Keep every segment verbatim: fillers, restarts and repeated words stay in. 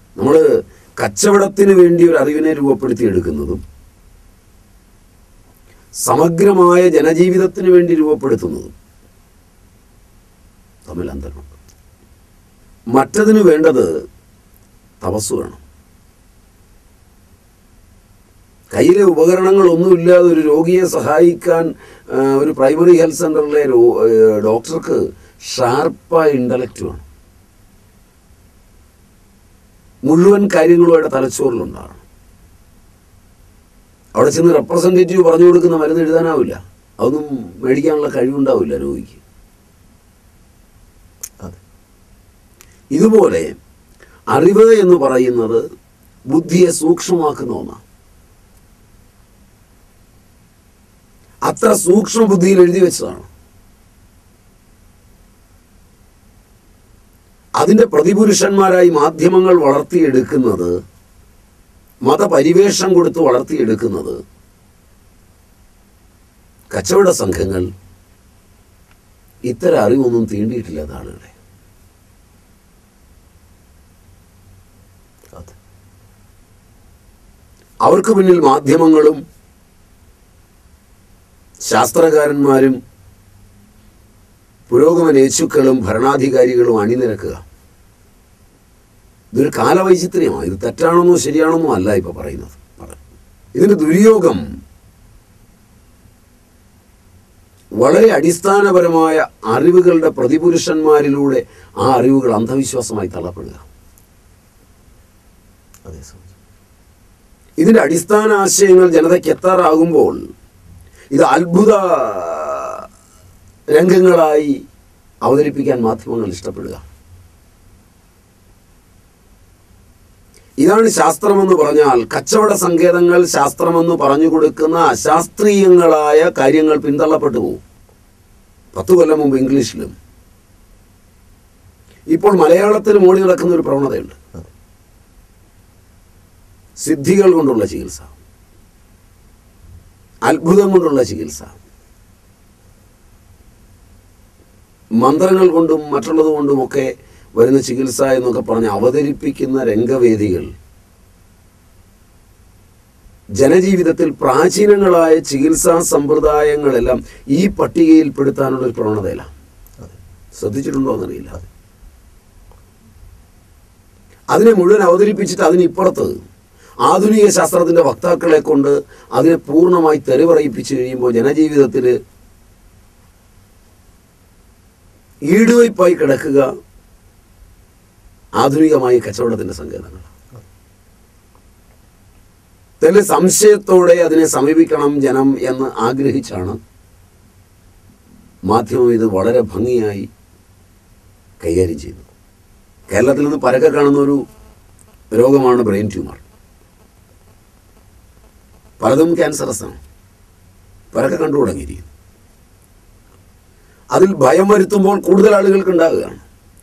നമ്മൾ കച്ചവടത്തിന് വേണ്ടി ഒരു അറിവിനെ രൂപപ്പെടുത്തിയെടുക്കുന്നതും സമഗ്രമായ ജനജീവിതത്തിന് വേണ്ടി രൂപപ്പെടുത്തുന്നതും തമ്മിൽ അന്തരമുണ്ട്. മറ്റതിന് വേണ്ടത് തപസ് വേണം. കയ്യിലെ ഉപകരണങ്ങളൊന്നുമില്ലാതെ ഒരു രോഗിയെ സഹായിക്കാൻ ഒരു പ്രൈമറി ഹെൽത്ത് സെൻ്ററിലെ ഡോക്ടർക്ക് ഷാർപ്പായ ഇൻ്റലക്റ്റ് വേണം. മുഴുവൻ കാര്യങ്ങളുമായിട്ട് തലച്ചോറിലുണ്ടാകണം. അവിടെ ചെന്ന് റെപ്രസെൻറ്റേറ്റീവ് പറഞ്ഞു കൊടുക്കുന്ന മരുന്ന് എഴുതാനാവില്ല, അതൊന്നും മേടിക്കാനുള്ള കഴിവുണ്ടാവില്ല രോഗിക്ക്. അതെ, ഇതുപോലെ അറിവ് എന്ന് പറയുന്നത് ബുദ്ധിയെ സൂക്ഷ്മമാക്കുന്ന ഒന്നാണ്. അത്ര സൂക്ഷ്മ ബുദ്ധിയിൽ എഴുതി വെച്ചതാണ്. അതിൻ്റെ പ്രതിപുരുഷന്മാരായി മാധ്യമങ്ങൾ വളർത്തിയെടുക്കുന്നത്, മതപരിവേഷം കൊടുത്ത് വളർത്തിയെടുക്കുന്നത് കച്ചവട സംഘങ്ങൾ ഇത്തരം അറിവൊന്നും തീണ്ടിയിട്ടില്ലാത്ത ആളുകളെ. അവർക്ക് പിന്നിൽ മാധ്യമങ്ങളും ശാസ്ത്രകാരന്മാരും പുരോഗമനേച്ഛുക്കളും ഭരണാധികാരികളും അണിനിരക്കുക. ഇതൊരു കാലവൈചിത്ര്യമാണ്. ഇത് തെറ്റാണെന്നോ ശരിയാണെന്നോ അല്ല ഇപ്പൊ പറയുന്നത്. ഇതിന്റെ ദുര്യോഗം വളരെ അടിസ്ഥാനപരമായ അറിവുകളുടെ പ്രതിപുരുഷന്മാരിലൂടെ ആ അറിവുകൾ അന്ധവിശ്വാസമായി തള്ളപ്പെടുക. ഇതിന്റെ അടിസ്ഥാന ആശയങ്ങൾ ജനതയ്ക്ക് എത്താറാകുമ്പോൾ ഇത് അത്ഭുത രംഗങ്ങളായി അവതരിപ്പിക്കാൻ മാധ്യമങ്ങൾ ഇഷ്ടപ്പെടുക. ഇതാണ് ശാസ്ത്രമെന്ന് പറഞ്ഞാൽ. കച്ചവട സങ്കേതങ്ങൾ ശാസ്ത്രമെന്ന് പറഞ്ഞു കൊടുക്കുന്ന അശാസ്ത്രീയങ്ങളായ കാര്യങ്ങൾ പിന്തള്ളപ്പെട്ടു പോകും. പത്തു കൊല്ലം മുമ്പ് ഇംഗ്ലീഷിലും ഇപ്പോൾ മലയാളത്തിലും ഓടി നടക്കുന്ന ഒരു പ്രവണതയുണ്ട്. സിദ്ധികൾ കൊണ്ടുള്ള ചികിത്സ, അത്ഭുതം കൊണ്ടുള്ള ചികിത്സ, മന്ത്രങ്ങൾ കൊണ്ടും മറ്റുള്ളത് കൊണ്ടുമൊക്കെ വരുന്ന ചികിത്സ എന്നൊക്കെ പറഞ്ഞ് അവതരിപ്പിക്കുന്ന രംഗവേദികൾ ജനജീവിതത്തിൽ പ്രാചീനങ്ങളായ ചികിത്സാ സമ്പ്രദായങ്ങളെല്ലാം ഈ പട്ടികയിൽപ്പെടുത്താനുള്ളൊരു പ്രവണതയിലാണ്. ശ്രദ്ധിച്ചിട്ടുണ്ടോ എന്നറിയില്ല. അതിനെ മുഴുവൻ അവതരിപ്പിച്ചിട്ട് അതിനിപ്പുറത്ത് ആധുനിക ശാസ്ത്രത്തിൻ്റെ വക്താക്കളെ കൊണ്ട് അതിനെ പൂർണ്ണമായി തെരുവറിയിപ്പിച്ചു കഴിയുമ്പോൾ ജനജീവിതത്തിൽ ഈടുവയ്പായി കിടക്കുക ആധുനികമായ കച്ചവടത്തിൻ്റെ സങ്കേതങ്ങൾ. തന്നെ സംശയത്തോടെ അതിനെ സമീപിക്കണം ജനം എന്ന് ആഗ്രഹിച്ചാണ് മാധ്യമം ഇത് വളരെ ഭംഗിയായി കൈകാര്യം ചെയ്യുന്നത്. കേരളത്തിൽ നിന്ന് പരക്കെ കാണുന്ന ഒരു രോഗമാണ് ബ്രെയിൻ ട്യൂമർ. പലതും ക്യാൻസറസാണ്, പരക്കെ കണ്ടു തുടങ്ങിയിരിക്കുന്നു. അതിൽ ഭയം വരുത്തുമ്പോൾ കൂടുതൽ ആളുകൾക്ക് ഉണ്ടാകുകയാണ്.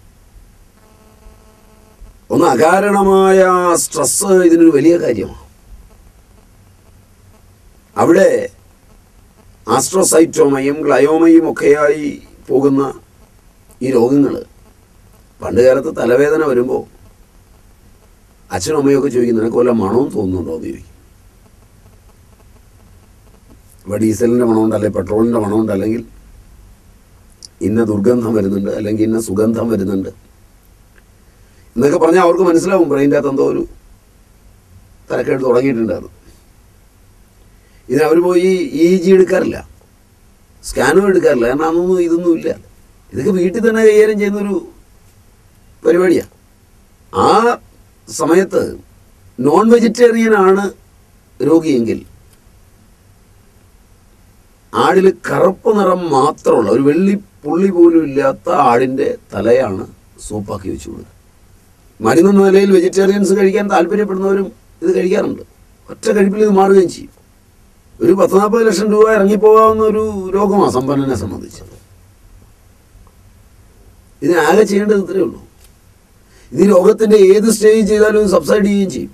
ഒന്ന് അകാരണമായ സ്ട്രെസ് ഇതിനൊരു വലിയ കാര്യമാണ്. അവിടെ ആസ്ട്രോസൈറ്റോമയും ഗ്ലയോമയും ഒക്കെയായി പോകുന്ന ഈ രോഗങ്ങൾ പണ്ട് കാലത്ത് തലവേദന വരുമ്പോൾ അച്ഛനും അമ്മയൊക്കെ ചോദിക്കും, നിനക്ക് വല്ല മണവും തോന്നുന്നുണ്ടോ എന്ന് ചോദിക്കും. ഇപ്പോൾ ഡീസലിൻ്റെ മണമുണ്ട്, അല്ലെങ്കിൽ പെട്രോളിൻ്റെ മണമുണ്ട്, അല്ലെങ്കിൽ ഇന്ന ദുർഗന്ധം വരുന്നുണ്ട്, അല്ലെങ്കിൽ ഇന്ന സുഗന്ധം വരുന്നുണ്ട് എന്നൊക്കെ പറഞ്ഞാൽ അവർക്ക് മനസ്സിലാവും ബ്രെയിൻ്റെ അകത്ത് എന്തോ ഒരു തലക്കേട് തുടങ്ങിയിട്ടുണ്ടായിരുന്നു. ഇതിന് അവർ പോയി ഇ ജി എടുക്കാറില്ല, സ്കാനും എടുക്കാറില്ല. കാരണം അതൊന്നും ഇതൊന്നും ഇല്ല. ഇതൊക്കെ വീട്ടിൽ തന്നെ കൈകാര്യം ചെയ്യുന്നൊരു പരിപാടിയാണ്. ആ സമയത്ത് നോൺ വെജിറ്റേറിയനാണ് രോഗിയെങ്കിൽ ആടിൽ കറുപ്പ് നിറം മാത്രമുള്ള ഒരു വെള്ളി പുള്ളി പോലും ഇല്ലാത്ത ആടിൻ്റെ തലയാണ് സൂപ്പാക്കി വെച്ചു കൊടുക്കുക. മരുന്നെന്ന നിലയിൽ വെജിറ്റേറിയൻസ് കഴിക്കാൻ താല്പര്യപ്പെടുന്നവരും ഇത് കഴിക്കാറുണ്ട്. ഒറ്റ കഴിപ്പിൽ ഇത് മാറുകയും ചെയ്യും. ഒരു പത്ത് നാൽപ്പത് ലക്ഷം രൂപ ഇറങ്ങിപ്പോകാവുന്ന ഒരു രോഗമാണ് സമ്പന്നനെ സംബന്ധിച്ചത്. ഇതിനാകെ ചെയ്യേണ്ടത് ഇത്രയേ ഉള്ളൂ. ഇത് രോഗത്തിൻ്റെ ഏത് സ്റ്റേജ് ചെയ്താലും സബ്സൈഡ് ചെയ്യുകയും ചെയ്യും.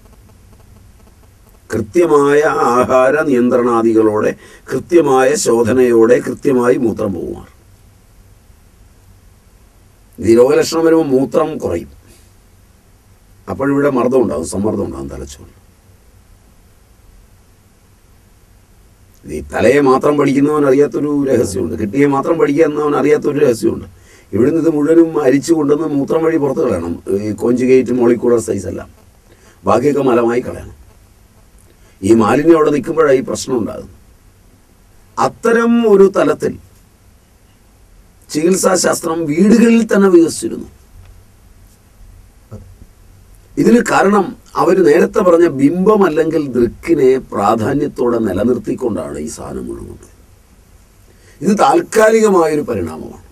കൃത്യമായ ആഹാര നിയന്ത്രണാദികളോടെ, കൃത്യമായ ശോധനയോടെ, കൃത്യമായി മൂത്രം പോകുമാറ്. ഈ രോഗലക്ഷണം വരുമ്പോൾ മൂത്രം കുറയും. അപ്പോഴിവിടെ മർദ്ദം ഉണ്ടാകും, സമ്മർദ്ദം ഉണ്ടാകും തലച്ചോറിൽ. ഈ തലയെ മാത്രം പഠിക്കുന്നവൻ അറിയാത്തൊരു രഹസ്യമുണ്ട്, കിഡ്നിയെ മാത്രം പഠിക്കുന്നവൻ അറിയാത്തൊരു രഹസ്യമുണ്ട്. ഇവിടുന്ന് ഇത് മുഴുവനും അരിച്ചു കൊണ്ടുവന്ന് മൂത്രം വഴി പുറത്ത് കളയണം. ഈ കോഞ്ചുഗേറ്റ് മോളിക്കുലർ സൈസ് എല്ലാം ബാക്കിയൊക്കെ മലമായി കളയണം. ഈ മാലിന്യം അവിടെ നിൽക്കുമ്പോഴാണ് ഈ പ്രശ്നം ഉണ്ടാകുന്നത്. അത്തരം ഒരു തലത്തിൽ ചികിത്സാശാസ്ത്രം വീടുകളിൽ തന്നെ വികസിച്ചിരുന്നു. ഇതിന് കാരണം അവർ നേരത്തെ പറഞ്ഞ ബിംബം അല്ലെങ്കിൽ ദൃക്കിനെ പ്രാധാന്യത്തോടെ നിലനിർത്തിക്കൊണ്ടാണ് ഈ സാധനം മുഴുവൻ. ഇത് താൽക്കാലികമായൊരു പരിണാമമാണ്.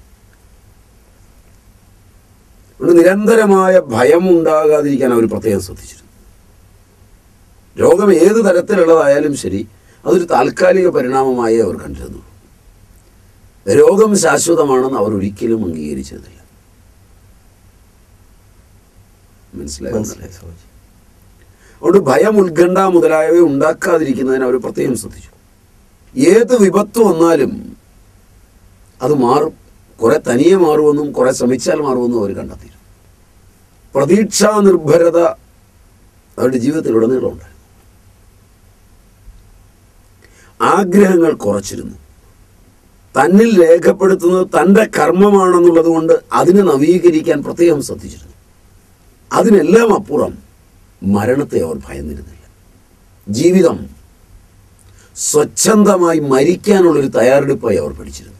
നിരന്തരമായ ഭയം ഉണ്ടാകാതിരിക്കാൻ അവർ പ്രത്യേകം ശ്രദ്ധിച്ചിരുന്നു. രോഗം ഏത് തരത്തിലുള്ളതായാലും ശരി, അതൊരു താൽക്കാലിക പരിണാമമായി അവർ കണ്ടിരുന്നു. രോഗം ശാശ്വതമാണെന്ന് അവർ ഒരിക്കലും അംഗീകരിച്ചതില്ല. മനസ്സിലായി മനസ്സിലായി അതുകൊണ്ട് ഭയം, ഉത്കണ്ഠ മുതലായവ ഉണ്ടാക്കാതിരിക്കുന്നതിന് അവർ പ്രത്യേകം ശ്രദ്ധിച്ചു. ഏത് വിപത്ത് വന്നാലും അത് മാറും, കുറെ തനിയെ മാറുമെന്നും കുറെ ശ്രമിച്ചാൽ മാറുമെന്നും അവർ കണ്ടെത്തിയിരുന്നു. പ്രതീക്ഷാ നിർഭരത അവരുടെ ജീവിതത്തിലുടനീളം ഉണ്ടായിരുന്നു. ആഗ്രഹങ്ങൾ കുറച്ചിരുന്നു. തന്നിൽ രേഖപ്പെടുത്തുന്നത് തൻ്റെ കർമ്മമാണെന്നുള്ളത് കൊണ്ട് അതിനെ നവീകരിക്കാൻ പ്രത്യേകം ശ്രദ്ധിച്ചിരുന്നു. അതിനെല്ലാം അപ്പുറം മരണത്തെ അവർ ഭയന്നിരുന്നില്ല. ജീവിതം സ്വച്ഛന്തമായി മരിക്കാനുള്ളൊരു തയ്യാറെടുപ്പായി അവർ പഠിച്ചിരുന്നു.